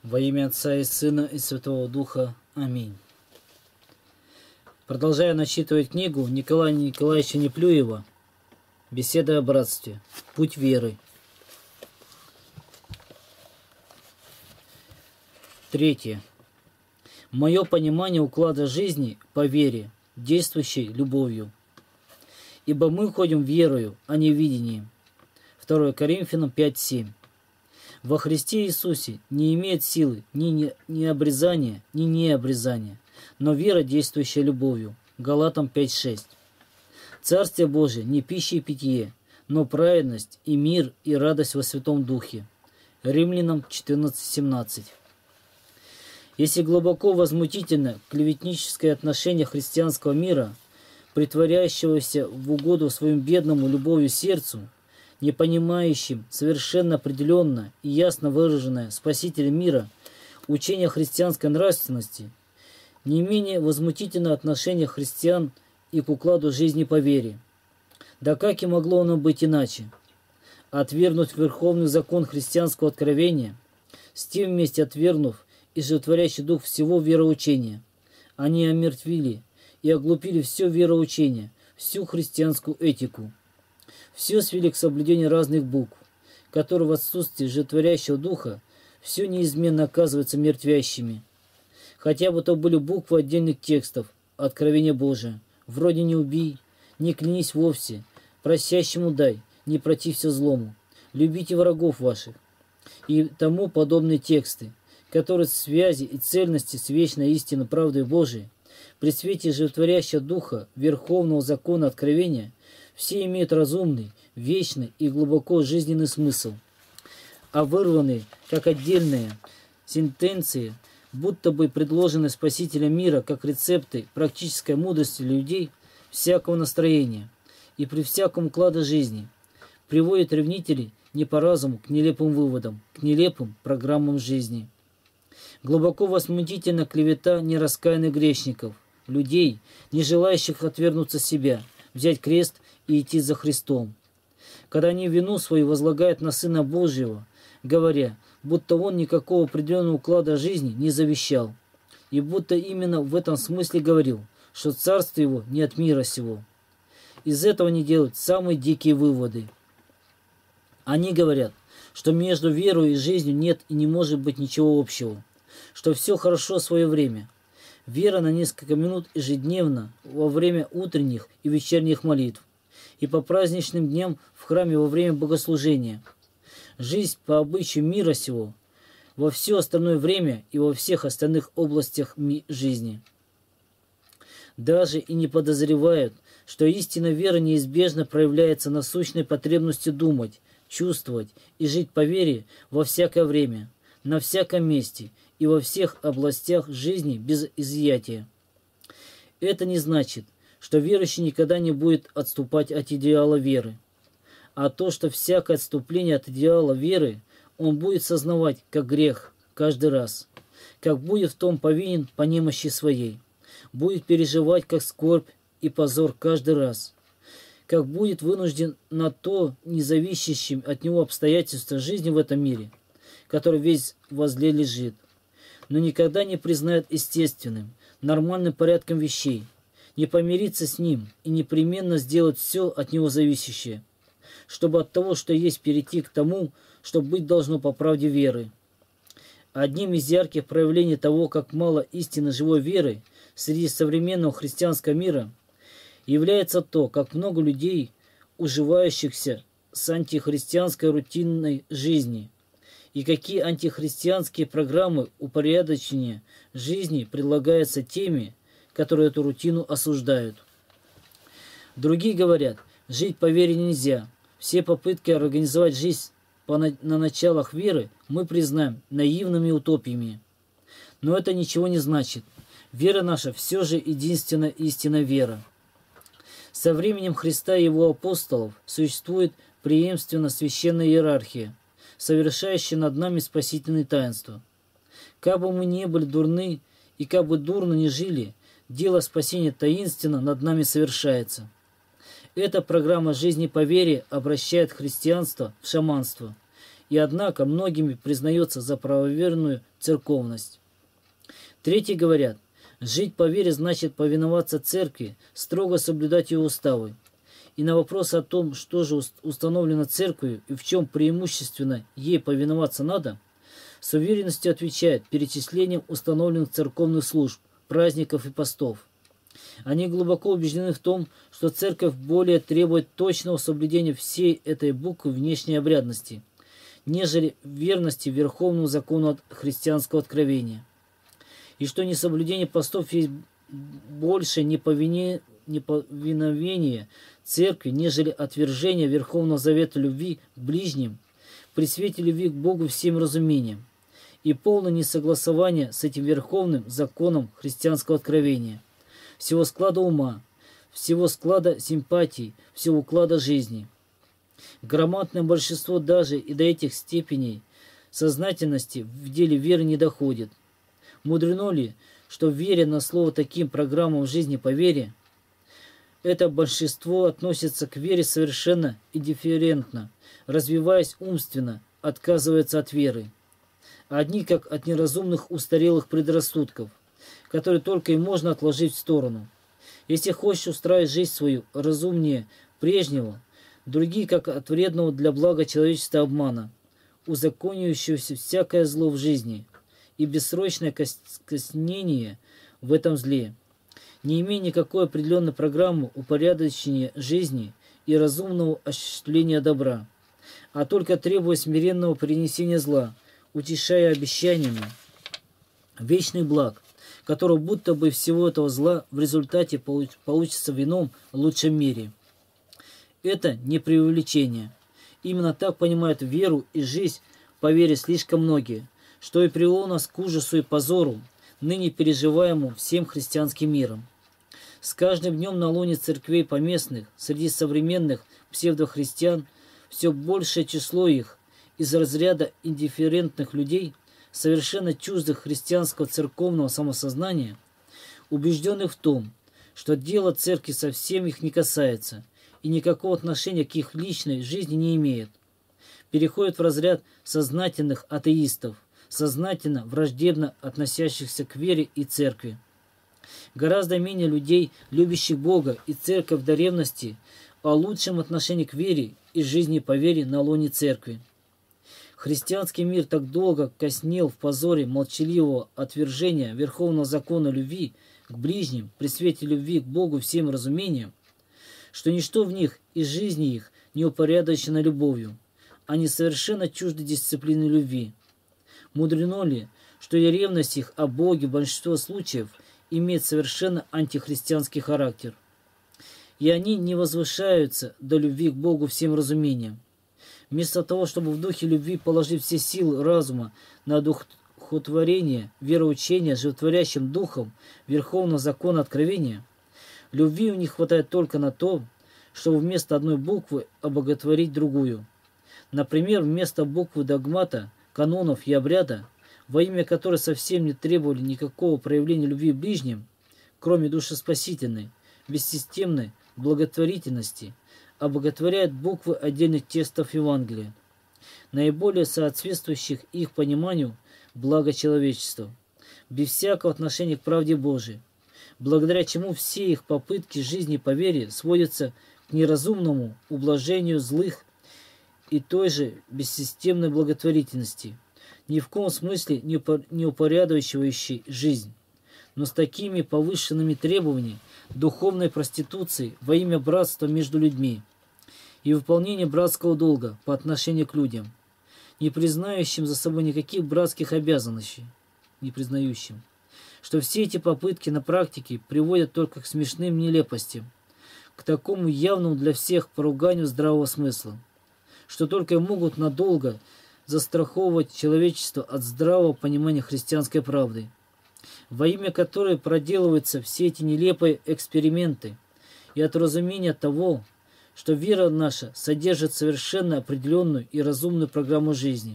Во имя Отца и Сына и Святого Духа. Аминь. Продолжая начитывать книгу Николая Николаевича Неплюева «Беседа о братстве. Путь веры». 3. Мое понимание уклада жизни по вере, действующей любовью. Ибо мы ходим верою, а не видением. 2 Коринфянам 5:7. Во Христе Иисусе не имеет силы ни обрезания, ни необрезания, но вера, действующая любовью. Галатам 5:6. Царствие Божие не пища и питье, но праведность и мир и радость во Святом Духе. Римлянам 14:17. Если глубоко возмутительно клеветническое отношение христианского мира, притворяющегося в угоду своему бедному любовью сердцу, не понимающим совершенно определенно и ясно выраженное Спасителем мира учение христианской нравственности, не менее возмутительно отношение христиан и к укладу жизни по вере. Да как и могло оно быть иначе? Отвергнуть верховный закон христианского откровения, с тем вместе отвергнув и животворящий дух всего вероучения, они омертвили и оглупили все вероучение, всю христианскую этику. Все свели к соблюдению разных букв, которые в отсутствии животворящего духа все неизменно оказываются мертвящими. Хотя бы то были буквы отдельных текстов Откровения Божия, вроде «Не убий», «Не клянись вовсе», «Просящему дай», «Не протився злому», «Любите врагов ваших» и тому подобные тексты, которые в связи и цельности с вечной истиной правды Божией, при свете животворящего духа Верховного закона Откровения, все имеют разумный, вечный и глубоко жизненный смысл, а вырванные, как отдельные сентенции, будто бы предложены Спасителем мира, как рецепты практической мудрости людей всякого настроения и при всяком укладе жизни, приводят ревнителей не по разуму к нелепым выводам, к нелепым программам жизни. Глубоко возмутительна клевета нераскаянных грешников, людей, не желающих отвергнуться себя, взять крест и идти за Христом. Когда они вину свою возлагают на Сына Божьего, говоря, будто Он никакого определенного уклада жизни не завещал, и будто именно в этом смысле говорил, что царство Его не от мира сего. Из этого они делают самые дикие выводы. Они говорят, что между верой и жизнью нет и не может быть ничего общего, что все хорошо в свое время. Вера на несколько минут ежедневно во время утренних и вечерних молитв и по праздничным дням в храме во время богослужения. Жизнь по обычаю мира сего во все остальное время и во всех остальных областях жизни. Даже и не подозревают, что истинная вера неизбежно проявляется насущной потребностью думать, чувствовать и жить по вере во всякое время, на всяком месте и во всех областях жизни без изъятия. Это не значит, что верующий никогда не будет отступать от идеала веры, а то, что всякое отступление от идеала веры он будет сознавать как грех каждый раз, как будет в том повинен по немощи своей, будет переживать как скорбь и позор каждый раз, как будет вынужден на то независящим от него обстоятельства жизни в этом мире, который весь возле лежит, но никогда не признает естественным, нормальным порядком вещей, не помириться с ним и непременно сделать все от него зависящее, чтобы от того, что есть, перейти к тому, что быть должно по правде веры. Одним из ярких проявлений того, как мало истинно живой веры среди современного христианского мира, является то, как много людей, уживающихся с антихристианской рутинной жизнью, и какие антихристианские программы упорядочения жизни предлагаются теми, которые эту рутину осуждают. Другие говорят, жить по вере нельзя. Все попытки организовать жизнь на началах веры мы признаем наивными утопиями. Но это ничего не значит. Вера наша все же единственная истинная вера. Со временем Христа и Его апостолов существует преемственно священная иерархия, совершающая над нами спасительные таинства. Как бы мы ни были дурны и как бы дурно ни жили, дело спасения таинственно над нами совершается. Эта программа жизни по вере обращает христианство в шаманство и однако многими признается за правоверную церковность. Третьи говорят, жить по вере значит повиноваться церкви, строго соблюдать ее уставы. И на вопрос о том, что же установлено церковью и в чем преимущественно ей повиноваться надо, с уверенностью отвечает перечислением установленных церковных служб, праздников и постов. Они глубоко убеждены в том, что церковь более требует точного соблюдения всей этой буквы внешней обрядности, нежели верности верховному закону христианского откровения. И что несоблюдение постов есть больше неповиновение церкви, нежели отвержение Верховного Завета любви к ближним, при свете любви к Богу всем разумением, и полное несогласование с этим Верховным законом христианского откровения, всего склада ума, всего склада симпатий, всего уклада жизни. Громадное большинство даже и до этих степеней сознательности в деле веры не доходит. Мудрено ли, что веря на слово таким программам жизни по вере, это большинство относится к вере совершенно индифферентно, развиваясь умственно, отказывается от веры. Одни как от неразумных устарелых предрассудков, которые только и можно отложить в сторону. Если хочешь устраивать жизнь свою разумнее прежнего, другие как от вредного для блага человечества обмана, узаконивающегося всякое зло в жизни и бессрочное коснение в этом зле, не имея никакой определенной программы упорядочения жизни и разумного осуществления добра, а только требуя смиренного принесения зла, утешая обещаниями вечный благ, которого будто бы всего этого зла в результате получится в ином, лучшем мире. Это не преувеличение. Именно так понимают веру и жизнь по вере слишком многие, что и привело нас к ужасу и позору, ныне переживаемому всем христианским миром. С каждым днем на лоне церквей поместных, среди современных псевдохристиан, все большее число их из разряда индифферентных людей, совершенно чуждых христианского церковного самосознания, убежденных в том, что дело церкви совсем их не касается и никакого отношения к их личной жизни не имеет, переходят в разряд сознательных атеистов, сознательно враждебно относящихся к вере и церкви. Гораздо менее людей, любящих Бога и церковь до ревности, о лучшем отношении к вере и жизни по вере на лоне церкви. Христианский мир так долго коснел в позоре молчаливого отвержения верховного закона любви к ближним при свете любви к Богу всем разумением, что ничто в них и жизни их не упорядочено любовью, они совершенно чужды дисциплины любви. Мудрено ли, что и ревность их о Боге в большинстве случаев имеет совершенно антихристианский характер, и они не возвышаются до любви к Богу всем разумением. Вместо того, чтобы в духе любви положить все силы разума на духотворение, вероучение животворящим духом верховного закона откровения, любви у них хватает только на то, чтобы вместо одной буквы обоготворить другую. Например, вместо буквы догмата, канонов и обряда, во имя которой совсем не требовали никакого проявления любви к ближним, кроме душеспасительной, бессистемной благотворительности, обоготворяют буквы отдельных текстов Евангелия, наиболее соответствующих их пониманию блага человечества, без всякого отношения к правде Божией, благодаря чему все их попытки жизни по вере сводятся к неразумному ублажению злых и той же бессистемной благотворительности, ни в коем смысле не упорядочивающей жизнь, но с такими повышенными требованиями духовной проституции во имя братства между людьми и выполнения братского долга по отношению к людям, не признающим за собой никаких братских обязанностей, что все эти попытки на практике приводят только к смешным нелепостям, к такому явному для всех поруганию здравого смысла, что только и могут надолго застраховывать человечество от здравого понимания христианской правды, во имя которой проделываются все эти нелепые эксперименты, и от разумения того, что вера наша содержит совершенно определенную и разумную программу жизни.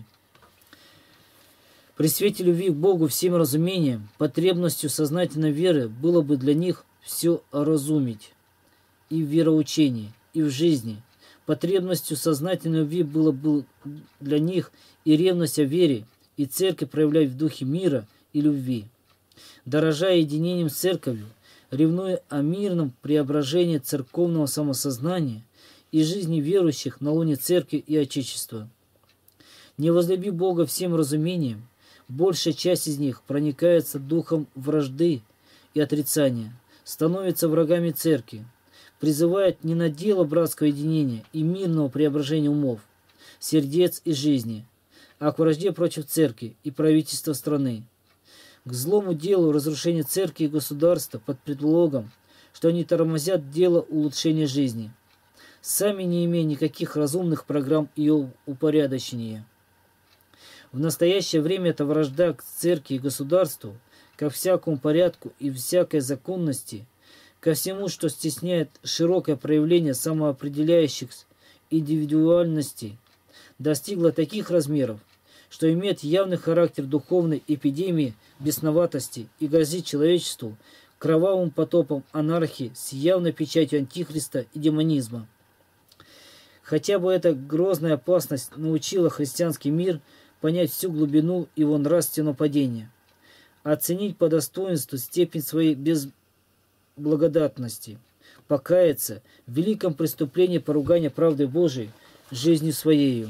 При свете любви к Богу всем разумением, потребностью сознательной веры было бы для них все оразумить и в вероучении, и в жизни, Потребностью сознательной любви было для них и ревность о вере, и церковь проявлять в духе мира и любви. Дорожа единением с церковью, ревнуя о мирном преображении церковного самосознания и жизни верующих на лоне церкви и Отечества. Не возлюби Бога всем разумением, большая часть из них проникается духом вражды и отрицания, становится врагами церкви, призывает не на дело братского единения и мирного преображения умов, сердец и жизни, а к вражде против церкви и правительства страны, к злому делу разрушения церкви и государства под предлогом, что они тормозят дело улучшения жизни, сами не имея никаких разумных программ ее упорядочения. В настоящее время эта вражда к церкви и государству, ко всякому порядку и всякой законности, ко всему, что стесняет широкое проявление самоопределяющих индивидуальностей, достигла таких размеров, что имеет явный характер духовной эпидемии бесноватости и грозит человечеству кровавым потопом анархии с явной печатью антихриста и демонизма. Хотя бы эта грозная опасность научила христианский мир понять всю глубину его нравственного падения, оценить по достоинству степень своей безблагодатности, покаяться в великом преступлении поругания правды Божией жизнью своей.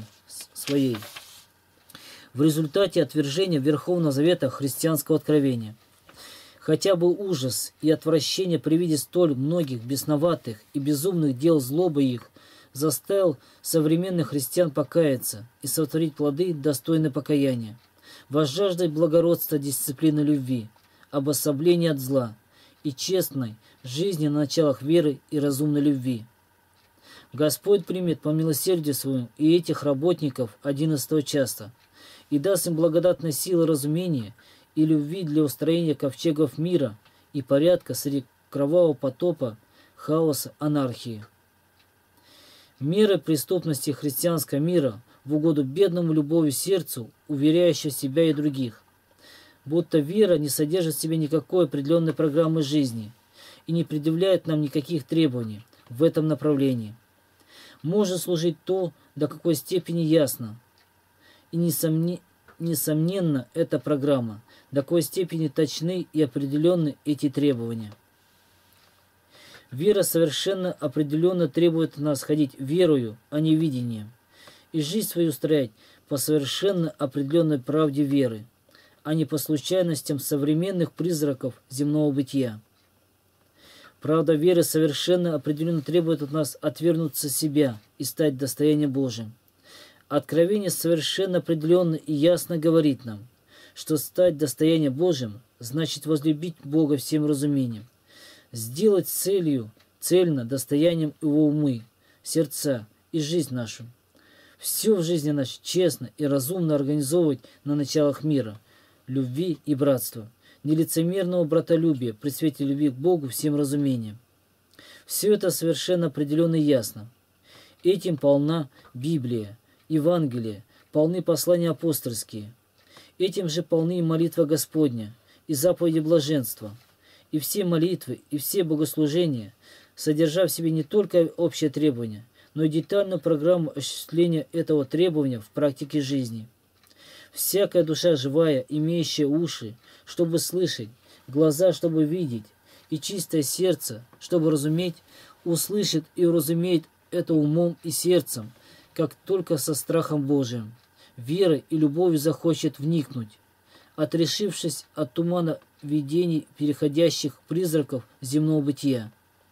В результате отвержения Верховного Завета христианского откровения. Хотя бы ужас и отвращение при виде столь многих бесноватых и безумных дел злобы их заставил современных христиан покаяться и сотворить плоды, достойные покаяния, возжаждать благородства, дисциплины любви, обособления от зла и честной жизни на началах веры и разумной любви. Господь примет по милосердию своему и этих работников 11 часа и даст им благодатной силы разумения и любви для устроения ковчегов мира и порядка среди кровавого потопа, хаоса, анархии. Меры преступности христианского мира в угоду бедному любовью сердцу, уверяющего себя и других, будто вера не содержит в себе никакой определенной программы жизни и не предъявляет нам никаких требований в этом направлении. Может служить то, до какой степени ясно, и несомненно эта программа, до какой степени точны и определенны эти требования. Вера совершенно определенно требует от нас ходить верою, а не видением, и жизнь свою устроять по совершенно определенной правде веры, а не по случайностям современных призраков земного бытия. Правда веры совершенно определенно требует от нас отвергнуться себя и стать достоянием Божиим. Откровение совершенно определенно и ясно говорит нам, что стать достоянием Божиим значит возлюбить Бога всем разумением, сделать цельно достоянием Его умы, сердца и жизнь нашу. Все в жизни нашей честно и разумно организовывать на началах мира, любви и братства, нелицемерного братолюбия при свете любви к Богу всем разумением. Все это совершенно определенно и ясно. Этим полна Библия, Евангелие, полны послания апостольские. Этим же полны и молитва Господня, и заповеди блаженства, и все молитвы, и все богослужения, содержа в себе не только общее требование, но и детальную программу осуществления этого требования в практике жизни. Всякая душа живая, имеющая уши, чтобы слышать, глаза, чтобы видеть, и чистое сердце, чтобы разуметь, услышит и уразумеет это умом и сердцем, как только со страхом Божиим, верой и любовью захочет вникнуть, отрешившись от тумана видений переходящих призраков земного бытия.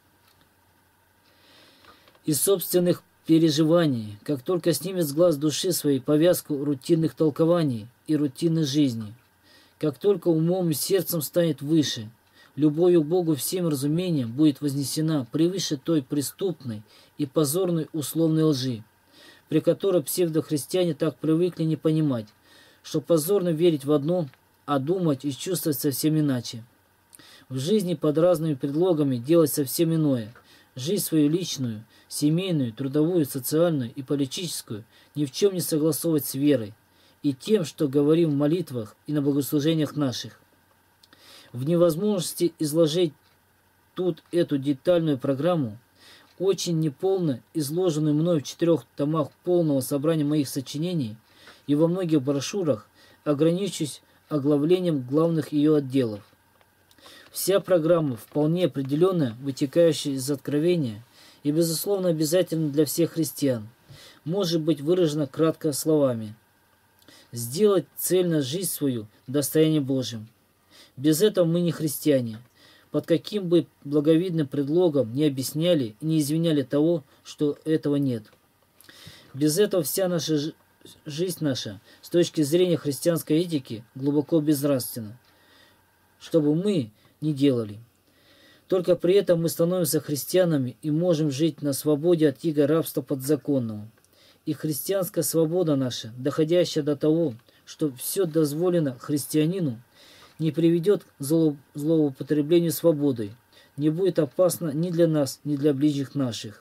Из собственных переживаний, как только снимет с глаз души своей повязку рутинных толкований и рутинной жизни, как только умом и сердцем станет выше, любовью к Богу всем разумением будет вознесена превыше той преступной и позорной условной лжи, при которой псевдохристиане так привыкли не понимать, что позорно верить в одно, а думать и чувствовать совсем иначе. В жизни под разными предлогами делать совсем иное, жизнь свою личную, семейную, трудовую, социальную и политическую ни в чем не согласовывать с верой и тем, что говорим в молитвах и на богослужениях наших. В невозможности изложить тут эту детальную программу очень неполно изложенную мной в 4 томах полного собрания моих сочинений и во многих брошюрах, ограничусь оглавлением главных ее отделов. Вся программа, вполне определенная, вытекающая из откровения и, безусловно, обязательно для всех христиан, может быть выражена кратко словами: сделать цельно жизнь свою достоянием Божьим. Без этого мы не христиане, под каким бы благовидным предлогом не объясняли и не извиняли того, что этого нет. Без этого вся наша жизнь наша, с точки зрения христианской этики, глубоко безнравственна, что бы мы ни делали. Только при этом мы становимся христианами и можем жить на свободе от иго рабства подзаконного. И христианская свобода наша, доходящая до того, что все дозволено христианину, не приведет к злоупотреблению свободой, не будет опасно ни для нас, ни для ближних наших.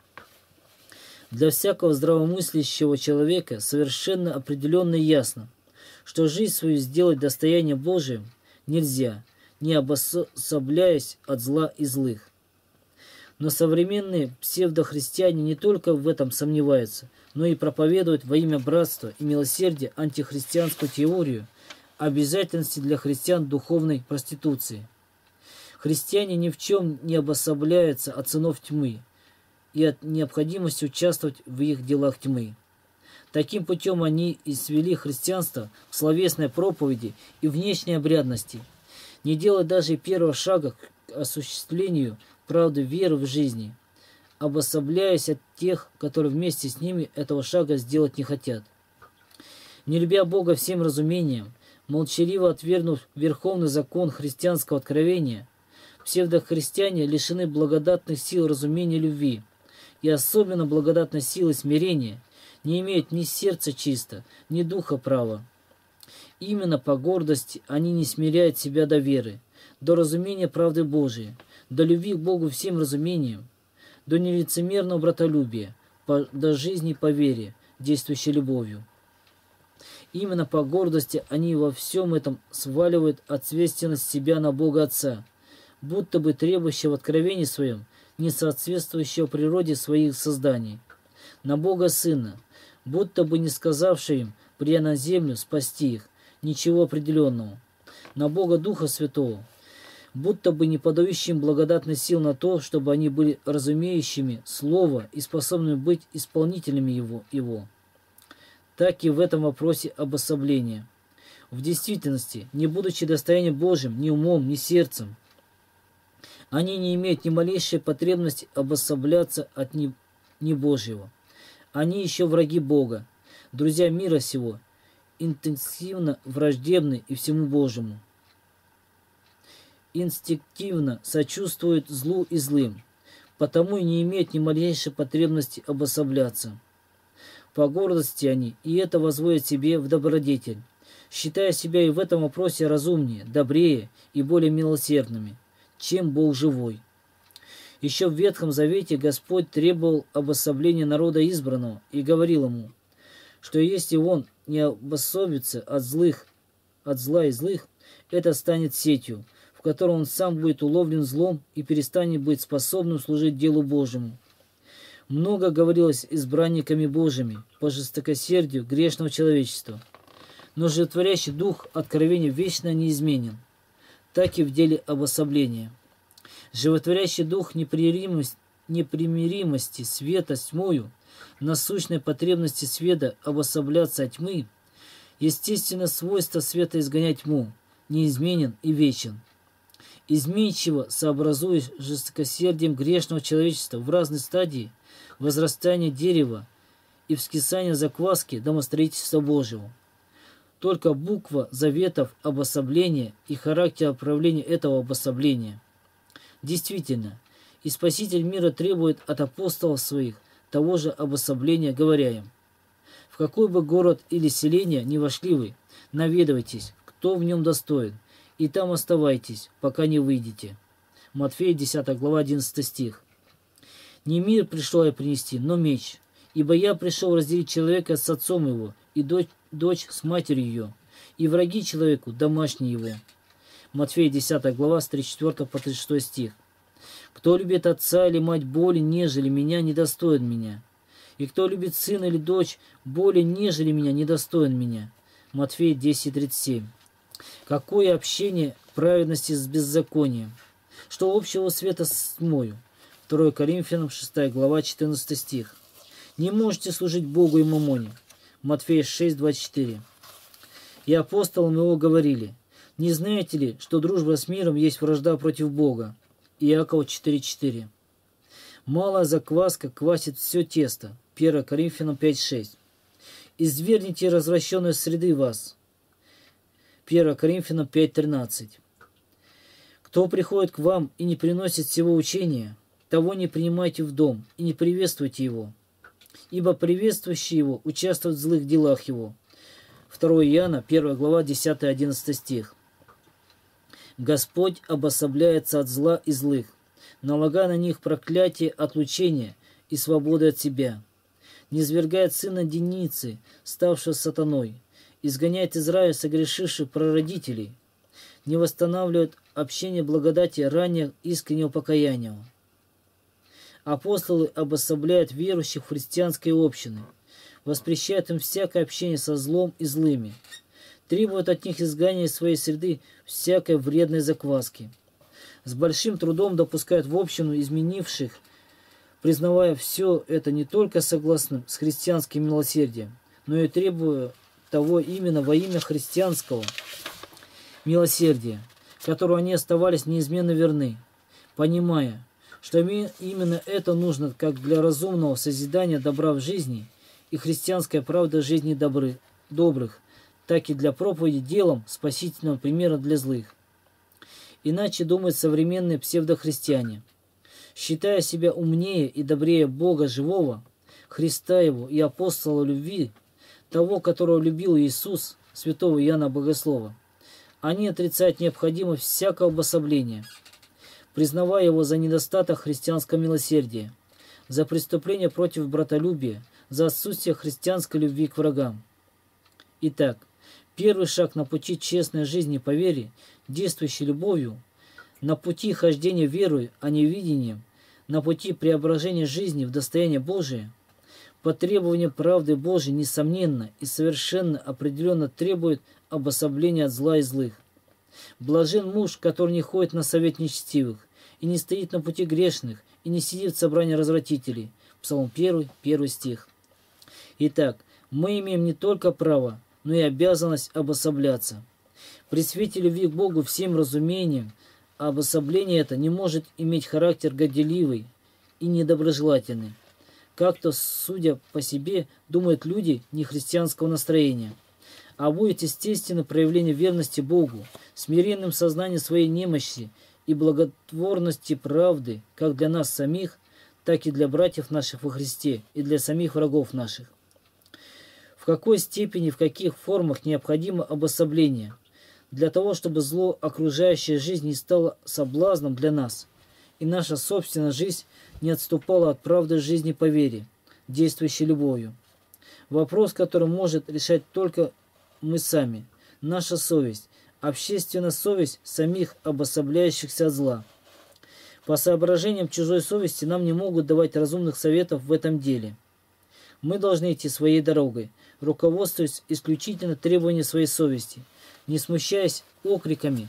Для всякого здравомыслящего человека совершенно определенно и ясно, что жизнь свою сделать достоянием Божиим нельзя, не обособляясь от зла и злых. Но современные псевдохристиане не только в этом сомневаются, но и проповедуют во имя братства и милосердия антихристианскую теорию обязательности для христиан духовной проституции. Христиане ни в чем не обособляются от сынов тьмы и от необходимости участвовать в их делах тьмы. Таким путем они и свели христианство в словесной проповеди и внешней обрядности, не делая даже первого шага к осуществлению правды веры в жизни, обособляясь от тех, которые вместе с ними этого шага сделать не хотят. Не любя Бога всем разумением, молчаливо отвергнув верховный закон христианского откровения, псевдохристиане лишены благодатных сил разумения любви и особенно благодатной силы смирения, не имеют ни сердца чисто, ни духа права. Именно по гордости они не смиряют себя до веры, до разумения правды Божией, до любви к Богу всем разумением, до нелицемерного братолюбия, до жизни по вере, действующей любовью. Именно по гордости они во всем этом сваливают ответственность себя на Бога Отца, будто бы требующего в откровении своем, не соответствующего природе своих созданий, на Бога Сына, будто бы не сказавший им, придя на землю, спасти их, ничего определенного, на Бога Духа Святого, будто бы не подающим благодатной сил на то, чтобы они были разумеющими Слово и способными быть исполнителями его. Так и в этом вопросе обособления. В действительности, не будучи достоянием Божьим ни умом, ни сердцем, они не имеют ни малейшей потребности обособляться от небожьего. Они еще враги Бога, друзья мира сего, интенсивно враждебны и всему Божьему. Инстинктивно сочувствуют злу и злым, потому и не имеют ни малейшей потребности обособляться. По гордости они и это возводят себе в добродетель, считая себя и в этом вопросе разумнее, добрее и более милосердными, чем Бог живой. Еще в Ветхом Завете Господь требовал обособления народа избранного и говорил ему, что если он не обособится от зла и злых, это станет сетью, в которой он сам будет уловлен злом и перестанет быть способным служить делу Божьему. Много говорилось избранниками Божьими по жестокосердию грешного человечества, но животворящий дух откровения вечно неизменен, так и в деле обособления. Животворящий дух непримиримости света с тьмою, насущной потребности света обособляться от тьмы, естественно свойство света изгонять тьму, неизменен и вечен. Изменчиво сообразуясь жестокосердием грешного человечества в разной стадии возрастания дерева и вскисания закваски домостроительства Божьего. Только буква заветов обособления и характер отправления этого обособления. Действительно, и Спаситель мира требует от апостолов своих того же обособления, говоря им: в какой бы город или селение ни вошли вы, наведывайтесь, кто в нем достоин, и там оставайтесь, пока не выйдете. Матфея 10 глава 11 стих. Не мир пришел я принести, но меч, ибо я пришел разделить человека с отцом его, и дочь с матерью ее, и враги человеку домашние его. Матфея 10 глава с 34 по 36 стих. Кто любит отца или мать более, нежели меня, недостоин меня. И кто любит сына или дочь более, нежели меня, недостоин меня. Матфея 10:37. Какое общение праведности с беззаконием? Что общего света с тьмою? 2 Коринфянам 6 глава 14 стих. Не можете служить Богу и мамоне. Матфея 6:24. И апостолам его говорили: не знаете ли, что дружба с миром есть вражда против Бога? Иакова 4:4. Малая закваска квасит все тесто. 1 Коринфянам 5:6. Извергните развращенные среды вас. 1 Коринфянам 5:13. Кто приходит к вам и не приносит всего учения, того не принимайте в дом и не приветствуйте его, ибо приветствующий его участвует в злых делах его. 2 Иоанна 1 глава 10-11 стих. Господь обособляется от зла и злых, налагая на них проклятие отлучения и свободы от себя. Низвергает сына Деницы, ставшего сатаной, изгоняет из рая согрешивших прародителей, не восстанавливает общение благодати ранее искреннего покаяния. Апостолы обособляют верующих в христианской общины, воспрещают им всякое общение со злом и злыми, требуют от них изгнания из своей среды всякой вредной закваски. С большим трудом допускают в общину изменивших, признавая все это не только согласно с христианским милосердием, но и требуя того именно во имя христианского милосердия, которому они оставались неизменно верны, понимая, что именно это нужно как для разумного созидания добра в жизни и христианская правда жизни добрых, так и для проповеди делом спасительного примера для злых. Иначе думают современные псевдохристиане, считая себя умнее и добрее Бога живого, Христа Его и апостола любви, того, которого любил Иисус, святого Иоанна Богослова. Они отрицают необходимость всякого обособления, признавая его за недостаток христианского милосердия, за преступление против братолюбия, за отсутствие христианской любви к врагам. Итак, первый шаг на пути честной жизни по вере, действующей любовью, на пути хождения верой, а не видением, на пути преображения жизни в достояние Божие, по требованию правды Божией, несомненно и совершенно определенно требует обособления от зла и злых. Блажен муж, который не ходит на совет нечестивых, и не стоит на пути грешных, и не сидит в собрании развратителей. Псалом 1, 1 стих. Итак, мы имеем не только право, но и обязанность обособляться. При свете любви к Богу всем разумением, обособление это не может иметь характер горделивый и недоброжелательный. Как-то, судя по себе, думают люди нехристианского настроения, а будет естественно проявление верности Богу, смиренным сознанием своей немощи и благотворности правды, как для нас самих, так и для братьев наших во Христе и для самих врагов наших. В какой степени, в каких формах необходимо обособление, для того, чтобы зло окружающей жизни не стало соблазном для нас, и наша собственная жизнь не отступала от правды жизни по вере, действующей любовью. Вопрос, который может решать только мы сами, наша совесть, общественная совесть самих обособляющихся от зла. По соображениям чужой совести нам не могут давать разумных советов в этом деле. Мы должны идти своей дорогой, руководствуясь исключительно требованиями своей совести, не смущаясь окриками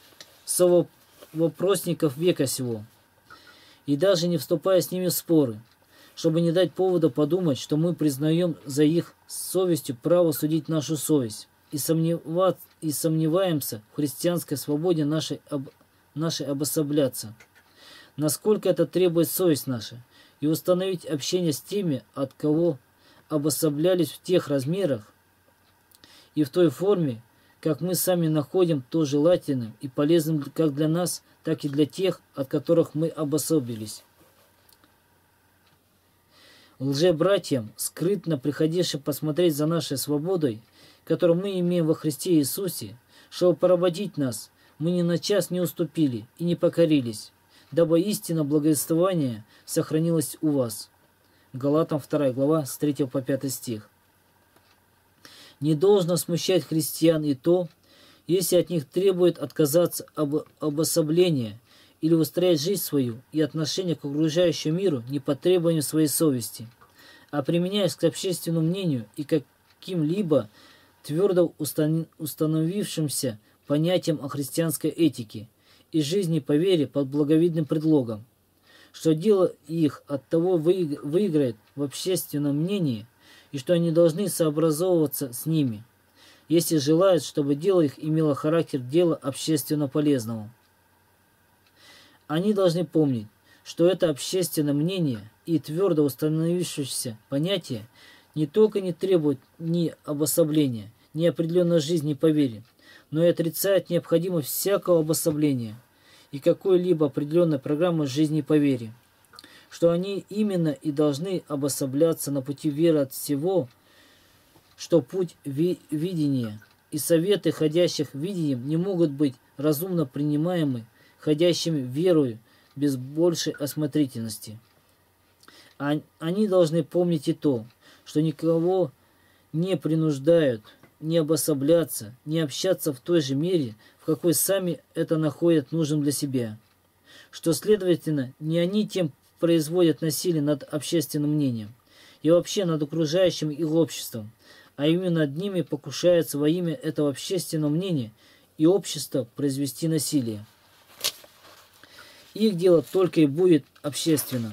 совопросников века сего, и даже не вступая с ними в споры, чтобы не дать повода подумать, что мы признаем за их совестью право судить нашу совесть и сомневаемся в христианской свободе нашей обособляться, насколько это требует совесть наша, и установить общение с теми, от кого обособлялись в тех размерах и в той форме, как мы сами находим то желательным и полезным как для нас, так и для тех, от которых мы обособились. Лжебратьям, скрытно приходившим посмотреть за нашей свободой, которую мы имеем во Христе Иисусе, чтобы поработить нас, мы ни на час не уступили и не покорились, дабы истина благовествования сохранилась у вас. Галатам 2 глава с 3 по 5 стих. Не должно смущать христиан и то, если от них требует отказаться обособления или устроять жизнь свою и отношение к окружающему миру не по требованию своей совести, а применяясь к общественному мнению и каким-либо твердо установившимся понятиям о христианской этике и жизни по вере под благовидным предлогом, что дело их от того выиграет в общественном мнении и что они должны сообразовываться с ними, если желают, чтобы дело их имело характер дела общественно полезного. Они должны помнить, что это общественное мнение и твердо установившееся понятие не только не требует ни обособления, ни определенной жизни по вере, но и отрицает необходимость всякого обособления и какой-либо определенной программы жизни по вере, что они именно и должны обособляться на пути веры от всего, что путь видения и советы ходящих видением не могут быть разумно принимаемы ходящими верою без большей осмотрительности. Они должны помнить и то, что никого не принуждают не обособляться, не общаться в той же мере, в какой сами это находят нужным для себя, что, следовательно, не они тем производят насилие над общественным мнением и вообще над окружающим их обществом, а именно над ними покушаются во имя этого общественного мнения и общества произвести насилие. Их дело только и будет общественно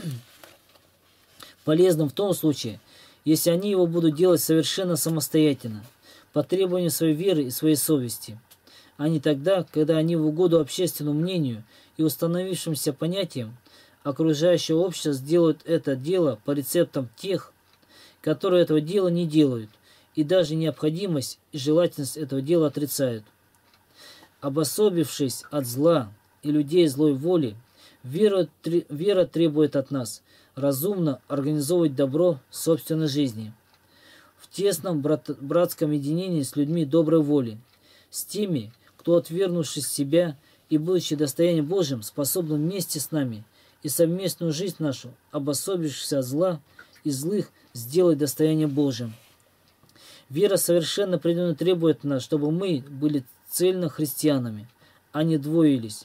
полезным в том случае, если они его будут делать совершенно самостоятельно, по требованию своей веры и своей совести, а не тогда, когда они в угоду общественному мнению и установившимся понятиям окружающего общества сделают это дело по рецептам тех, которые этого дела не делают, и даже необходимость и желательность этого дела отрицают. Обособившись от зла и людей злой воли, вера требует от нас разумно организовывать добро собственной жизни, в тесном братском единении с людьми доброй воли, с теми, кто, отвергнувшись себя и будучи достоянием Божьим, способен вместе с нами и совместную жизнь нашу, обособившись от зла и злых, сделать достоянием Божьим. Вера совершенно определенно требует от нас, чтобы мы были цельно христианами, а не двоились.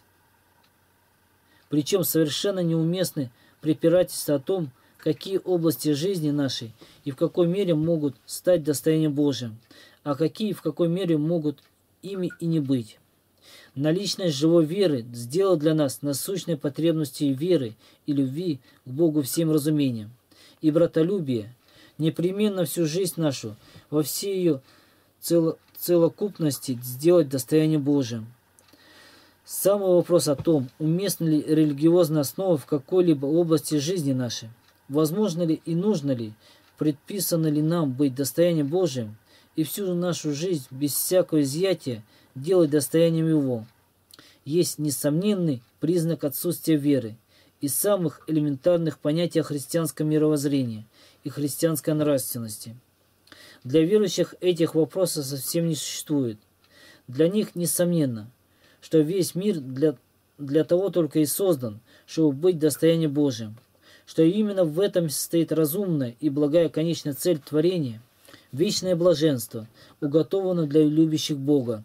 Причем совершенно неуместны препирательства о том, какие области жизни нашей и в какой мере могут стать достоянием Божьим, а какие в какой мере могут ими и не быть. Наличность живой веры сделала для нас насущной потребностью веры и любви к Богу всем разумением, и братолюбие непременно всю жизнь нашу во всей ее целокупности сделать достоянием Божьим. Самый вопрос о том, уместна ли религиозная основа в какой-либо области жизни нашей, возможно ли и нужно ли, предписано ли нам быть достоянием Божьим и всю нашу жизнь без всякого изъятия делать достоянием Его, есть несомненный признак отсутствия веры и самых элементарных понятий о христианском мировоззрении и христианской нравственности. Для верующих этих вопросов совсем не существует. Для них несомненно, что весь мир для того только и создан, чтобы быть достоянием Божьим, что именно в этом состоит разумная и благая конечная цель творения, вечное блаженство, уготовано для любящих Бога.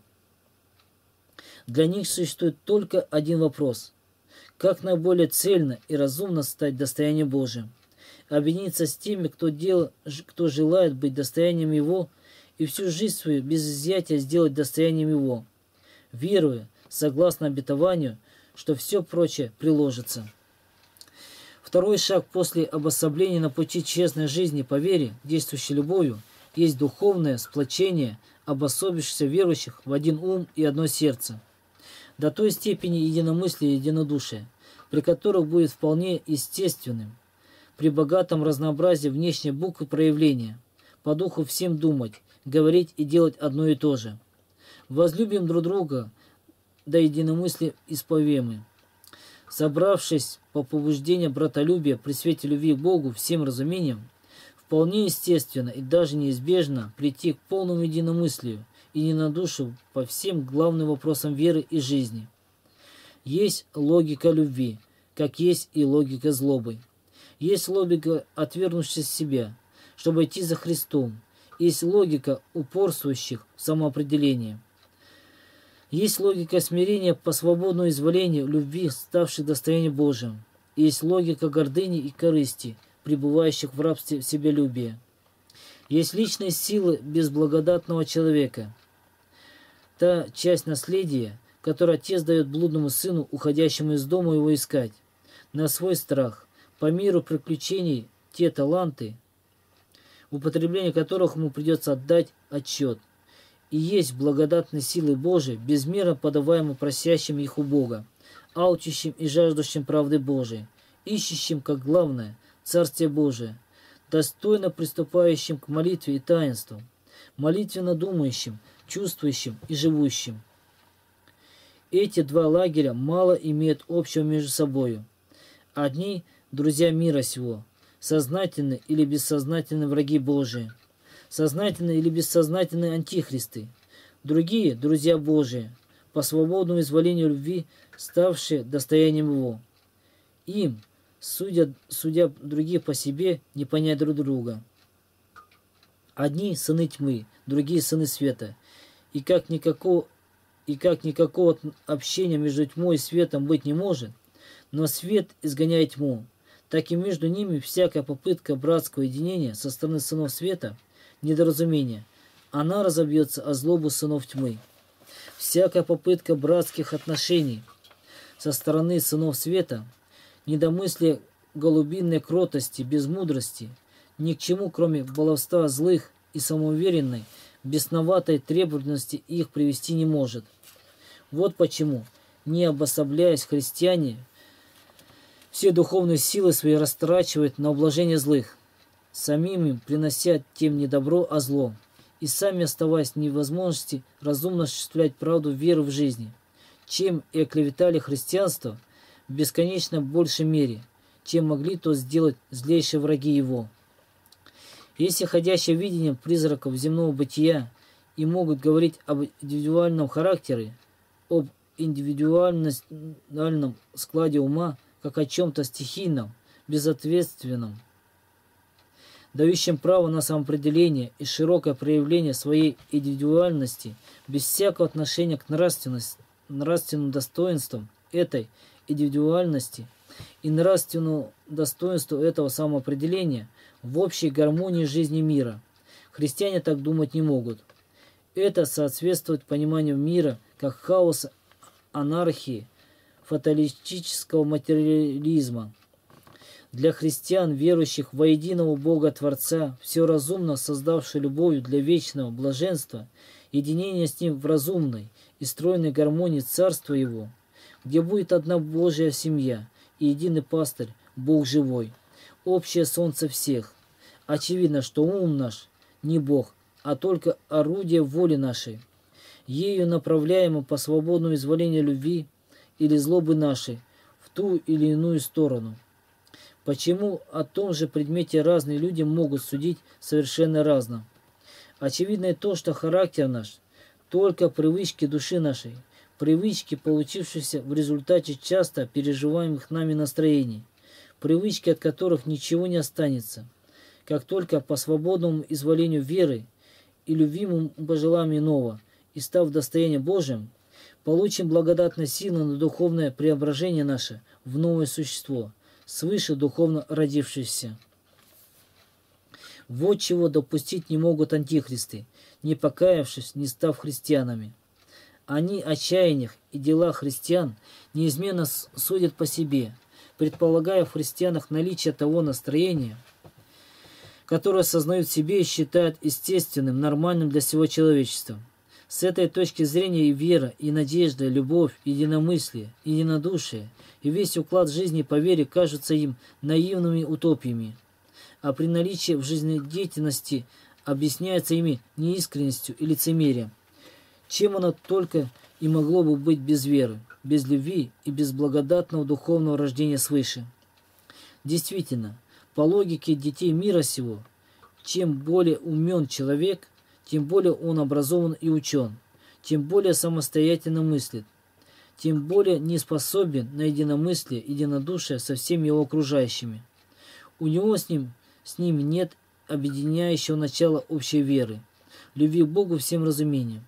Для них существует только один вопрос: как наиболее цельно и разумно стать достоянием Божьим, объединиться с теми, кто желает быть достоянием Его, и всю жизнь свою без изъятия сделать достоянием Его, веруя, согласно обетованию, что все прочее приложится. Второй шаг после обособления на пути честной жизни по вере, действующей любовью, есть духовное сплочение обособившихся верующих в один ум и одно сердце, до той степени единомыслия и единодушия, при которых будет вполне естественным, при богатом разнообразии внешней буквы проявления, по духу всем думать, говорить и делать одно и то же. Возлюбим друг друга, до единомыслия исповемы. Собравшись по побуждению братолюбия при свете любви к Богу всем разумением, вполне естественно и даже неизбежно прийти к полному единомыслию и единодушию по всем главным вопросам веры и жизни. Есть логика любви, как есть и логика злобы. Есть логика, отвергнувшись себя, чтобы идти за Христом. Есть логика упорствующих в самоопределении. Есть логика смирения по свободному изволению любви, ставшей достоянием Божьим. Есть логика гордыни и корысти, пребывающих в рабстве себялюбия. Есть личные силы безблагодатного человека. Та часть наследия, которую отец дает блудному сыну, уходящему из дома его искать, на свой страх, по миру приключений, те таланты, в употреблении которых ему придется отдать отчет, и есть благодатные силы Божии, безмерно подаваемые просящим их у Бога, алчущим и жаждущим правды Божией, ищущим, как главное, Царствие Божие, достойно приступающим к молитве и таинству, молитвенно думающим, чувствующим и живущим. Эти два лагеря мало имеют общего между собою. Одни – друзья мира сего, сознательные или бессознательные враги Божии, сознательные или бессознательные антихристы. Другие – друзья Божии, по свободному изволению любви, ставшие достоянием Его. Им, судя другие по себе, не понять друг друга. Одни – сыны тьмы, другие – сыны света. И как никакого общения между тьмой и светом быть не может, но свет изгоняет тьму, так и между ними всякая попытка братского единения со стороны сынов света – недоразумение. Она разобьется о злобу сынов тьмы. Всякая попытка братских отношений со стороны сынов света – недомыслие голубинной кротости, безмудрости, ни к чему, кроме баловства злых и самоуверенной, бесноватой требовательности их привести не может. Вот почему, не обособляясь, христиане все духовные силы свои растрачивают на ублажение злых, самим им принося тем не добро, а зло, и сами оставаясь в невозможности разумно осуществлять правду веры в жизни, чем и оклеветали христианство в бесконечно большей мере, чем могли то сделать злейшие враги его. Если ходящие видением призраков земного бытия и могут говорить об индивидуальном характере, об индивидуальном складе ума, как о чем-то стихийном, безответственном, дающем право на самоопределение и широкое проявление своей индивидуальности без всякого отношения к нравственным достоинствам этой индивидуальности и нравственному достоинству этого самоопределения в общей гармонии жизни мира. Христиане так думать не могут. Это соответствует пониманию мира как хаоса, анархии, фаталистического материализма. Для христиан, верующих во единого Бога-Творца, все разумно создавший любовью для вечного блаженства, единение с Ним в разумной и стройной гармонии Царства Его, где будет одна Божья семья и единый пастырь, Бог живой, общее солнце всех. Очевидно, что ум наш не Бог, а только орудие воли нашей, ею направляемо по свободному изволению любви или злобы нашей в ту или иную сторону. Почему о том же предмете разные люди могут судить совершенно разно? Очевидно и то, что характер наш только привычки души нашей, привычки, получившиеся в результате часто переживаемых нами настроений, привычки, от которых ничего не останется, как только по свободному изволению веры и любимому пожеланиям иного, и став достоянием Божьим, получим благодатной силы на духовное преображение наше в новое существо, свыше духовно родившееся. Вот чего допустить не могут антихристы, не покаявшись, не став христианами. Они о чаяниях и делах христиан неизменно судят по себе, предполагая в христианах наличие того настроения, которое сознают в себе и считают естественным, нормальным для всего человечества. С этой точки зрения и вера, и надежда, и любовь, и единомыслие, и единодушие, и весь уклад жизни по вере кажутся им наивными утопиями, а при наличии в жизнедеятельности объясняется ими неискренностью и лицемерием, чем оно только и могло бы быть без веры, без любви и без благодатного духовного рождения свыше. Действительно, по логике детей мира сего, чем более умен человек, тем более он образован и учен, тем более самостоятельно мыслит, тем более не способен на единомыслие, единодушие со всеми его окружающими. У него с ним нет объединяющего начала общей веры, любви к Богу всем разумением.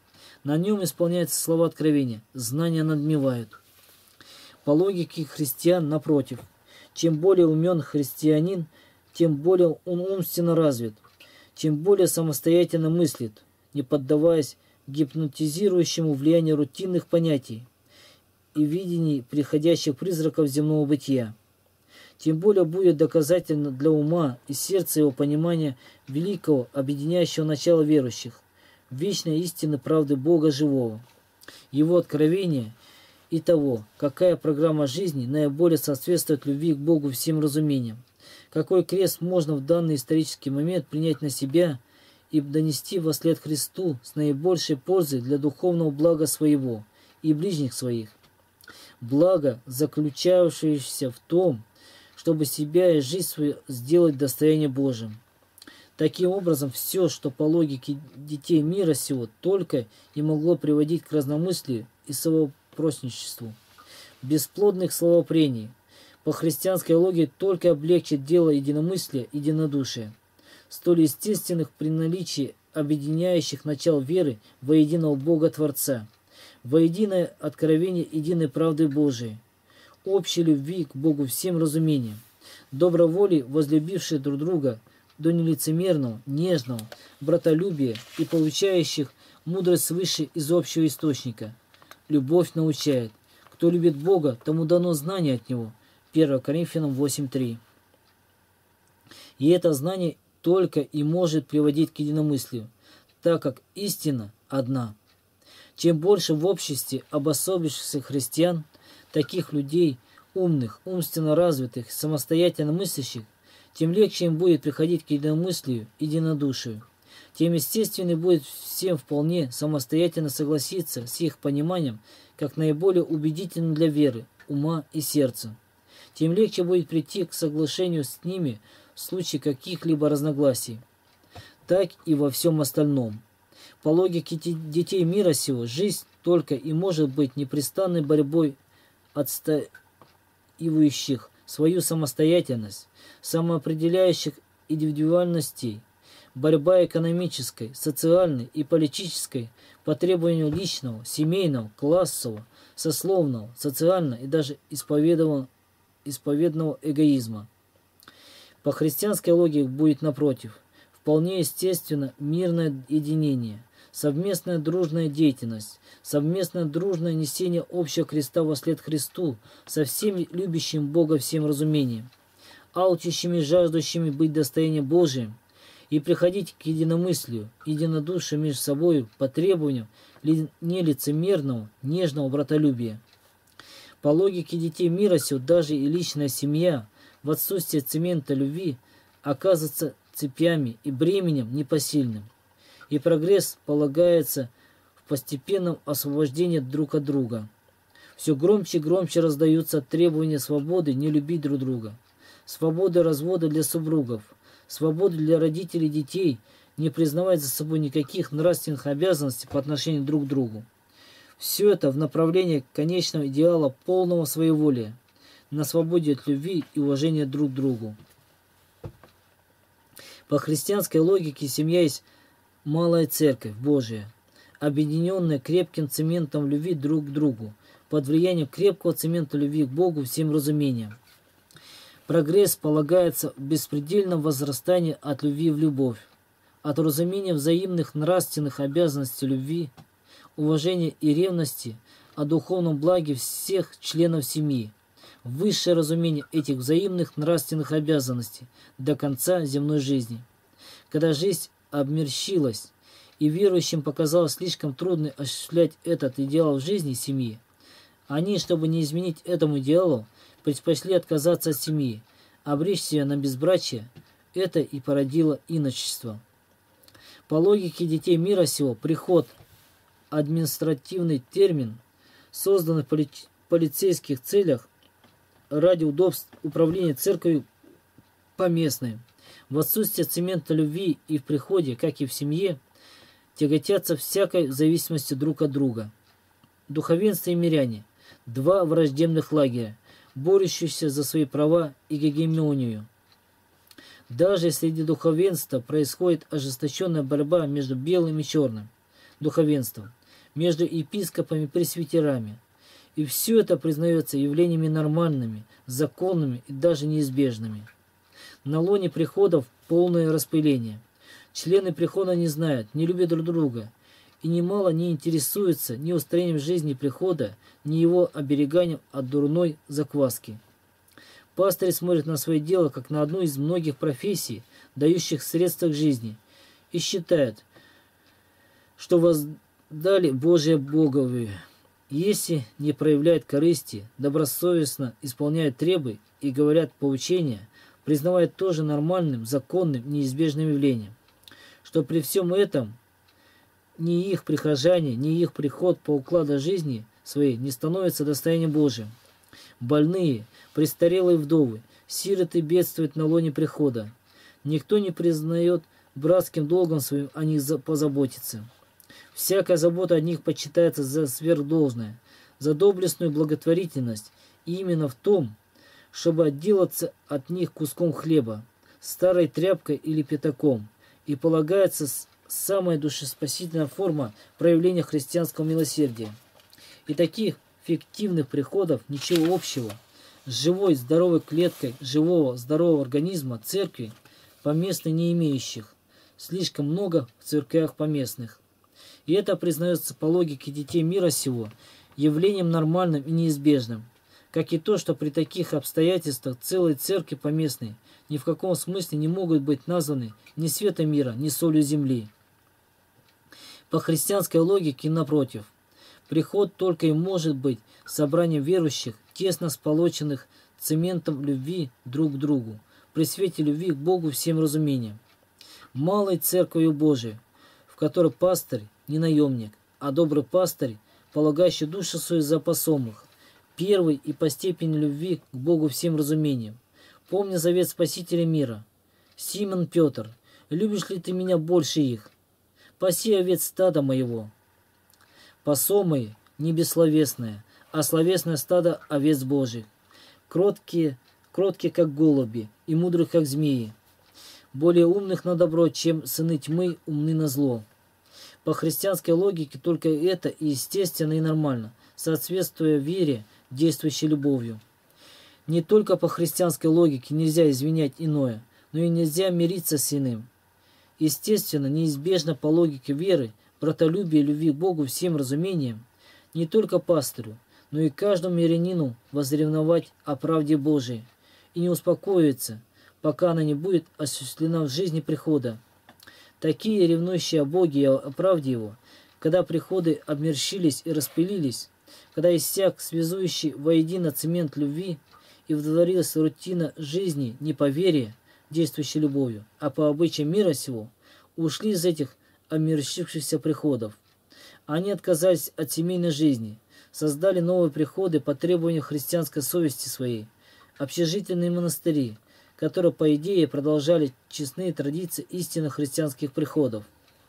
На нем исполняются слова откровения, знания надмевают. По логике христиан, напротив, чем более умен христианин, тем более он умственно развит, чем более самостоятельно мыслит, не поддаваясь гипнотизирующему влиянию рутинных понятий и видений приходящих призраков земного бытия, тем более будет доказательно для ума и сердца его понимания великого объединяющего начала верующих, вечной истины правды Бога живого, его откровения и того, какая программа жизни наиболее соответствует любви к Богу всем разумениям, какой крест можно в данный исторический момент принять на себя и донести вослед Христу с наибольшей пользой для духовного блага своего и ближних своих. Благо, заключающееся в том, чтобы себя и жизнь свою сделать достоянием Божьим. Таким образом, все, что по логике детей мира сего только и могло приводить к разномыслию и совопросничеству, бесплодных словопрений, по христианской логике только облегчит дело единомыслия и единодушия, столь естественных при наличии объединяющих начал веры во единого Бога Творца, во единое откровение единой правды Божией, общей любви к Богу всем разумениям, доброволей, возлюбивших друг друга до нелицемерного, нежного, братолюбия и получающих мудрость свыше из общего источника. Любовь научает. Кто любит Бога, тому дано знание от Него. 1 Коринфянам 8:3. И это знание только и может приводить к единомыслию, так как истина одна. Чем больше в обществе обособившихся христиан, таких людей, умных, умственно развитых, самостоятельно мыслящих, тем легче им будет приходить к единомыслию, единодушию. Тем естественнее будет всем вполне самостоятельно согласиться с их пониманием, как наиболее убедительным для веры, ума и сердца. Тем легче будет прийти к соглашению с ними в случае каких-либо разногласий. Так и во всем остальном. По логике детей мира сего, жизнь только и может быть непрестанной борьбой отстаивающих свою самостоятельность, самоопределяющих индивидуальностей, борьба экономической, социальной и политической по требованию личного, семейного, классового, сословного, социального и даже исповедного эгоизма. По христианской логике будет напротив, вполне естественно мирное единение, совместная дружная деятельность, совместное дружное несение общего креста вослед Христу со всеми любящим Бога всем разумением, алчущими и жаждущими быть достоянием Божиим и приходить к единомыслию, единодушию между собой по требованиям нелицемерного, нежного братолюбия. По логике детей мира сего даже и личная семья в отсутствии цемента любви оказывается цепями и бременем непосильным, и прогресс полагается в постепенном освобождении друг от друга. Все громче и громче раздаются требования свободы не любить друг друга, свободы развода для супругов, свободы для родителей и детей не признавать за собой никаких нравственных обязанностей по отношению друг к другу. Все это в направлении конечного идеала полного своеволия, на свободе от любви и уважения друг к другу. По христианской логике семья есть малая церковь Божия, объединенная крепким цементом любви друг к другу, под влиянием крепкого цемента любви к Богу всем разумениям. Прогресс полагается в беспредельном возрастании от любви в любовь, от разумения взаимных нравственных обязанностей любви, уважения и ревности о духовном благе всех членов семьи, высшее разумение этих взаимных нравственных обязанностей до конца земной жизни. Когда жизнь обмерщилась, и верующим показалось слишком трудно осуществлять этот идеал в жизни семьи, они, чтобы не изменить этому идеалу, предпочли отказаться от семьи, обречь себя на безбрачие. Это и породило иночество. По логике детей мира сего, приход – административный термин, созданный в полицейских целях ради удобств управления церковью поместной. В отсутствие цемента любви и в приходе, как и в семье, тяготятся всякой зависимости друг от друга. Духовенство и миряне – два враждебных лагеря, борющиеся за свои права и гегемонию. Даже среди духовенства происходит ожесточенная борьба между белым и черным духовенством, между епископами и пресвитерами. И все это признается явлениями нормальными, законными и даже неизбежными. На лоне приходов полное распыление. Члены прихода не знают, не любят друг друга, и немало не интересуются ни устроением жизни прихода, ни его обереганием от дурной закваски. Пастырь смотрит на свое дело как на одну из многих профессий, дающих средства к жизни, и считает, что воздали Божие Боговые. Если не проявляют корысти, добросовестно исполняют требы и говорят поучения, признавая тоже нормальным, законным, неизбежным явлением, что при всем этом ни их прихожане, ни их приход по укладу жизни своей не становятся достоянием Божиим. Больные, престарелые вдовы, сироты бедствуют на лоне прихода. Никто не признает братским долгом своим о них позаботиться. Всякая забота о них почитается за сверхдолжное, за доблестную благотворительность, и именно в том, чтобы отделаться от них куском хлеба, старой тряпкой или пятаком, и полагается самая душеспасительная форма проявления христианского милосердия. И таких фиктивных приходов ничего общего с живой здоровой клеткой живого здорового организма церкви поместной не имеющих, слишком много в церквях поместных. И это признается по логике детей мира сего явлением нормальным и неизбежным, как и то, что при таких обстоятельствах целые церкви поместные ни в каком смысле не могут быть названы ни светом мира, ни солью земли. По христианской логике, напротив, приход только и может быть собранием верующих, тесно сполоченных цементом любви друг к другу, при свете любви к Богу всем разумением. Малой церковью Божией, в которой пастырь не наемник, а добрый пастырь, полагающий душу свою за посомых, первый и по степени любви к Богу всем разумением. Помни завет Спасителя мира. Симон Петр, любишь ли ты меня больше их? Паси овец стада моего. Посомые не бессловесное, а словесное стадо овец Божьих. Кроткие, как голуби, и мудрых, как змеи. Более умных на добро, чем сыны тьмы умны на зло. По христианской логике только это и естественно, и нормально, соответствуя вере, действующей любовью. Не только по христианской логике нельзя извинять иное, но и нельзя мириться с иным. Естественно, неизбежно по логике веры, братолюбия и любви к Богу всем разумением, не только пастырю, но и каждому мирянину возревновать о правде Божией и не успокоиться, пока она не будет осуществлена в жизни прихода. Такие, ревнующие о Боге и о правде Его, когда приходы обмерщились и распылились, когда иссяк связующий воедино цемент любви и вдворилась рутина жизни не по вере, действующей любовью, а по обычаям мира сего, ушли из этих омерщившихся приходов. Они отказались от семейной жизни, создали новые приходы по требованию христианской совести своей, общежительные монастыри, которые, по идее, продолжали честные традиции истинных христианских приходов.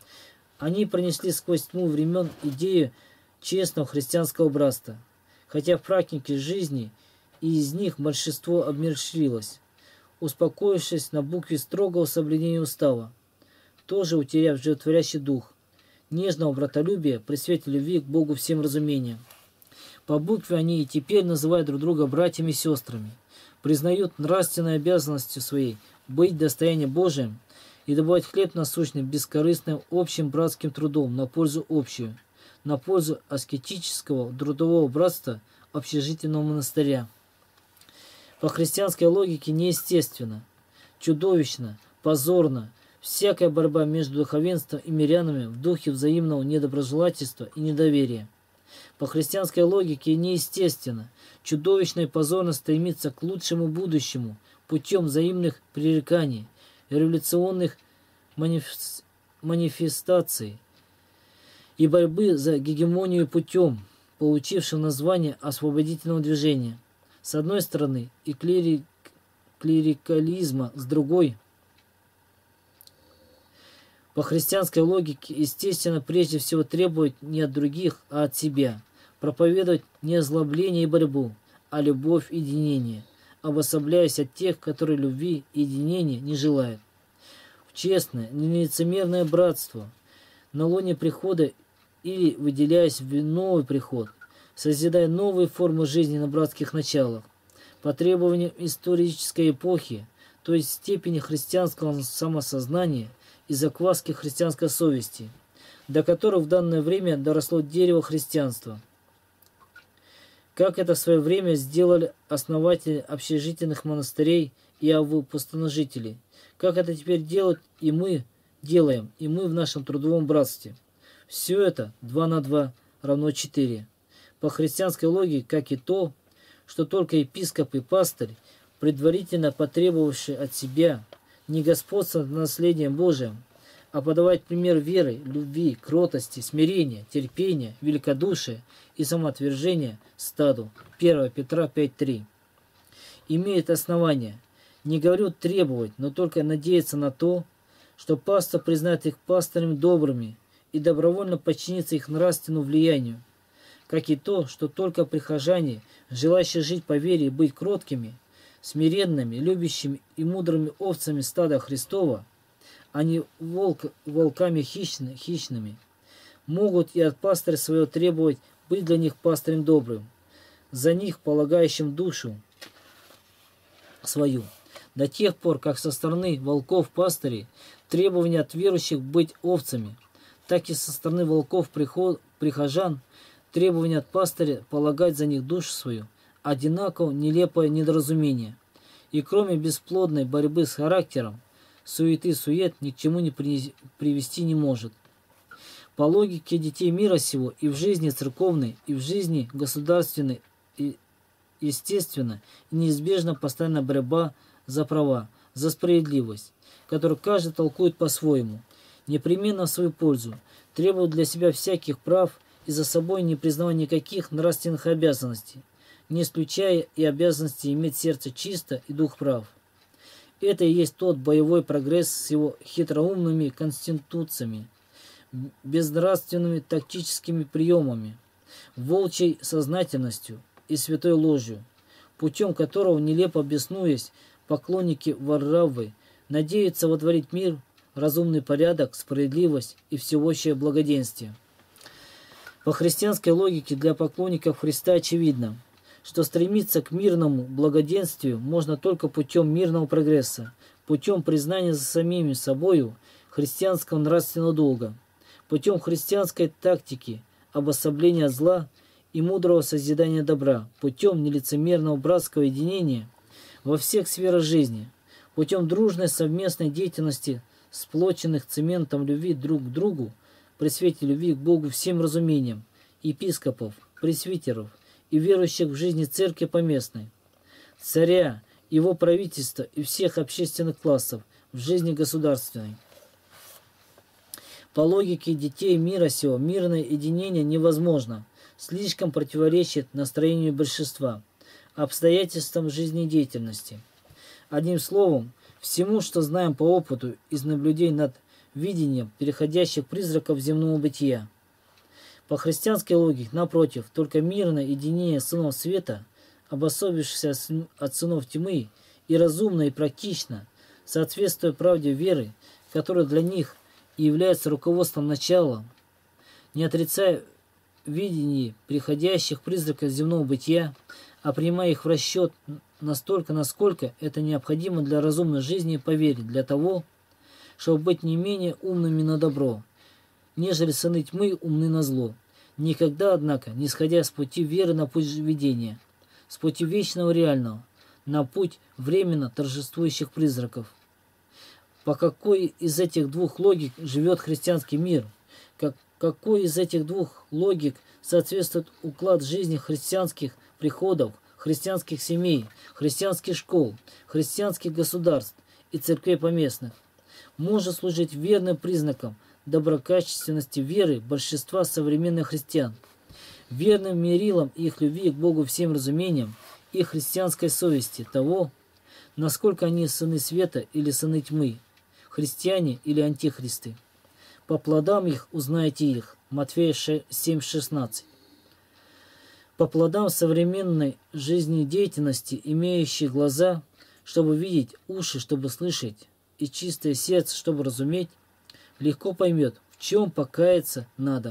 Они пронесли сквозь тьму времен идею честного христианского братства, хотя в практике жизни и из них большинство обмерщилось, успокоившись на букве строгого соблюдения устава, тоже утеряв животворящий дух, нежного братолюбия при свете любви к Богу всем разумением. По букве они и теперь называют друг друга братьями и сестрами, признают нравственной обязанностью своей быть достоянием Божиим и добывать хлеб насущный бескорыстным общим братским трудом на пользу общую, на пользу аскетического трудового братства общежительного монастыря. По христианской логике неестественно, чудовищно, позорно всякая борьба между духовенством и мирянами в духе взаимного недоброжелательства и недоверия. По христианской логике неестественно, чудовищно и позорно стремиться к лучшему будущему путем взаимных пререканий, революционных манифестаций и борьбы за гегемонию путем, получившим название освободительного движения, с одной стороны, и клерикализма с другой. По христианской логике, естественно, прежде всего требовать не от других, а от себя, проповедовать не озлобление и борьбу, а любовь и единение, обособляясь от тех, которые любви и единения не желают. В честное, нелицемерное братство на лоне прихода или выделяясь в новый приход, созидая новые формы жизни на братских началах, по требованиям исторической эпохи, то есть степени христианского самосознания и закваски христианской совести, до которых в данное время доросло дерево христианства. Как это в свое время сделали основатели общежительных монастырей и авпустоножители, как это теперь делают и мы делаем, и мы в нашем трудовом братстве. Все это 2 на 2 равно 4. По христианской логике, как и то, что только епископ и пастырь, предварительно потребовавшие от себя не господство над наследием Божиим, а подавать пример веры, любви, кротости, смирения, терпения, великодушия и самоотвержения стаду. 1 Петра 5:3. Имеет основание, не говорю требовать, но только надеяться на то, что пастор признает их пастырями добрыми и добровольно подчинится их нравственному влиянию, как и то, что только прихожане, желающие жить по вере и быть кроткими, смиренными, любящими и мудрыми овцами стада Христова, а не волками хищными, могут и от пастыря своего требовать быть для них пастырем добрым, за них полагающим душу свою. До тех пор, как со стороны волков пастырей требования от верующих быть овцами, так и со стороны волков прихожан требования от пастыря полагать за них душу свою, одинаково нелепое недоразумение. И кроме бесплодной борьбы с характером, суеты-сует ни к чему не привести не может. По логике детей мира сего и в жизни церковной, и в жизни государственной, и естественно, и неизбежно постоянная борьба за права, за справедливость, которую каждый толкует по-своему, непременно в свою пользу, требует для себя всяких прав и за собой не признавая никаких нравственных обязанностей, не исключая и обязанности иметь сердце чисто и дух прав. Это и есть тот боевой прогресс с его хитроумными конституциями, безнравственными тактическими приемами, волчьей сознательностью и святой ложью, путем которого, нелепо беснуясь, поклонники Варравы надеются водворить мир, разумный порядок, справедливость и всеобщее благоденствие. По христианской логике для поклонников Христа очевидно, что стремиться к мирному благоденствию можно только путем мирного прогресса, путем признания за самими собою христианского нравственного долга, путем христианской тактики обособления зла и мудрого созидания добра, путем нелицемерного братского единения во всех сферах жизни, путем дружной совместной деятельности, сплоченных цементом любви друг к другу, при свете любви к Богу всем разумением, епископов, пресвитеров и верующих в жизни церкви поместной, царя, его правительства и всех общественных классов в жизни государственной. По логике детей мира сего мирное единение невозможно, слишком противоречит настроению большинства, обстоятельствам жизнедеятельности. Одним словом, всему, что знаем по опыту из наблюдений над видением переходящих призраков земного бытия. По христианской логике, напротив, только мирное единение сынов света, обособившихся от сынов тьмы, и разумно, и практично, соответствуя правде веры, которая для них и является руководством начала, не отрицая видение приходящих призраков земного бытия, а принимая их в расчет настолько, насколько это необходимо для разумной жизни и по вере, для того, чтобы быть не менее умными на добро, нежели сыны тьмы умны на зло, никогда, однако, не сходя с пути веры на путь видения, с пути вечного реального, на путь временно торжествующих призраков. По какой из этих двух логик живет христианский мир? Какой из этих двух логик соответствует уклад жизни христианских приходов, христианских семей, христианских школ, христианских государств и церквей поместных? Может служить верным признаком доброкачественности веры большинства современных христиан, верным мерилом их любви к Богу всем разумением и христианской совести того, насколько они сыны света или сыны тьмы, христиане или антихристы. По плодам их узнаете их. Матфея 7:16. По плодам современной жизнедеятельности, имеющие глаза, чтобы видеть, уши, чтобы слышать, и чистое сердце, чтобы разуметь, легко поймет, в чем покаяться надо.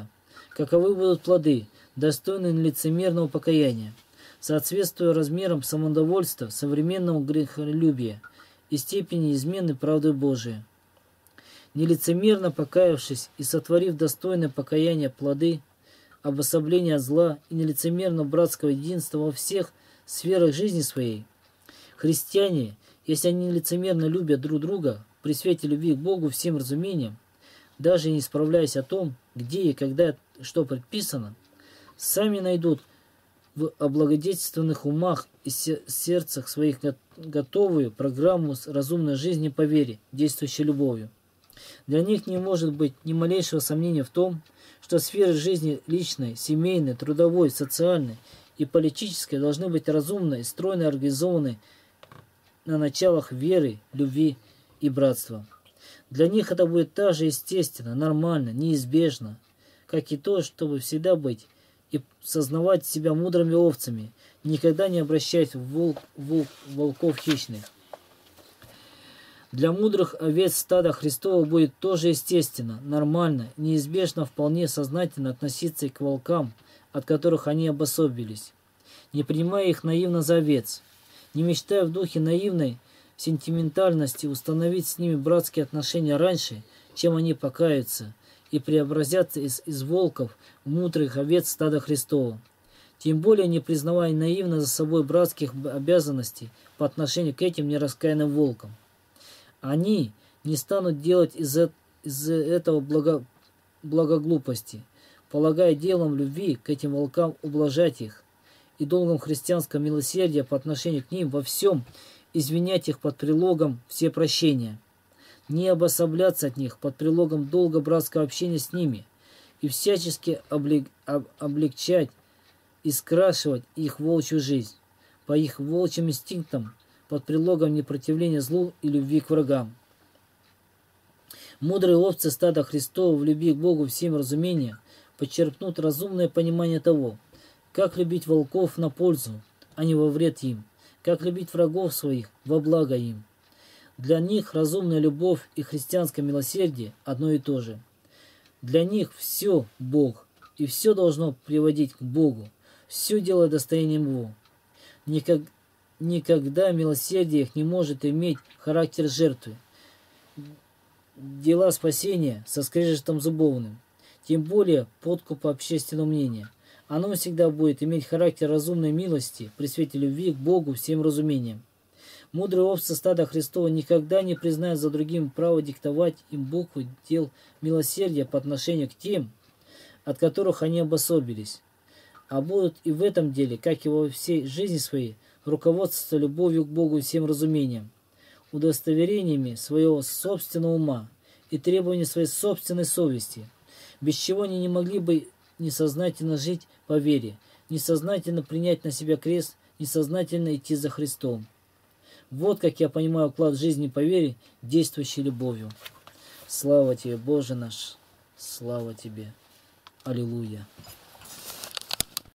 каковы будут плоды, достойные лицемерного покаяния, соответствуя размерам самодовольства, современного грехолюбия и степени измены правды Божией. Нелицемерно покаявшись и сотворив достойное покаяние плоды, обособления от зла и нелицемерно братского единства во всех сферах жизни своей, христиане, если они лицемерно любят друг друга при свете любви к Богу всем разумением, даже не справляясь о том, где и когда что предписано, сами найдут в облагодетельственных умах и сердцах своих готовую программу разумной жизни по вере, действующей любовью. Для них не может быть ни малейшего сомнения в том, что сферы жизни личной, семейной, трудовой, социальной и политической должны быть разумно и стройно организованы на началах веры, любви и братства. Для них это будет так же естественно, нормально, неизбежно, как и то, чтобы всегда быть и сознавать себя мудрыми овцами, никогда не обращаясь в волков хищных. Для мудрых овец стада Христова будет тоже естественно, нормально, неизбежно, вполне сознательно относиться и к волкам, от которых они обособились, не принимая их наивно за овец, не мечтая в духе наивной сентиментальности установить с ними братские отношения раньше, чем они покаются и преобразятся из волков в мудрых овец стада Христова, тем более не признавая наивно за собой братских обязанностей по отношению к этим нераскаянным волкам. Они не станут делать из этого благоглупости, полагая делом любви к этим волкам ублажать их и долгом христианского милосердия по отношению к ним во всем извинять их под предлогом всепрощения, не обособляться от них под предлогом долга братского общения с ними и всячески облегчать и скрашивать их волчью жизнь по их волчьим инстинктам под предлогом непротивления злу и любви к врагам. Мудрые овцы стада Христова в любви к Богу всем разумения подчеркнут разумное понимание того, как любить волков на пользу, а не во вред им, как любить врагов своих во благо им. Для них разумная любовь и христианское милосердие одно и то же. Для них все Бог, и все должно приводить к Богу, все дело достоянием Его. Никогда милосердие их не может иметь характер жертвы, дела спасения со скрежетом зубовным, тем более подкупа общественного мнения. Оно всегда будет иметь характер разумной милости при свете любви к Богу всем разумением. Мудрые овцы стада Христова никогда не признают за другим право диктовать им буквы дел милосердия по отношению к тем, от которых они обособились, а будут и в этом деле, как и во всей жизни своей, руководствоваться любовью к Богу и всем разумением, удостоверениями своего собственного ума и требованиями своей собственной совести, без чего они не могли бы несознательно жить по вере, несознательно принять на себя крест, несознательно идти за Христом. Вот как я понимаю уклад жизни по вере, действующий любовью. Слава Тебе, Боже наш! Слава Тебе! Аллилуйя!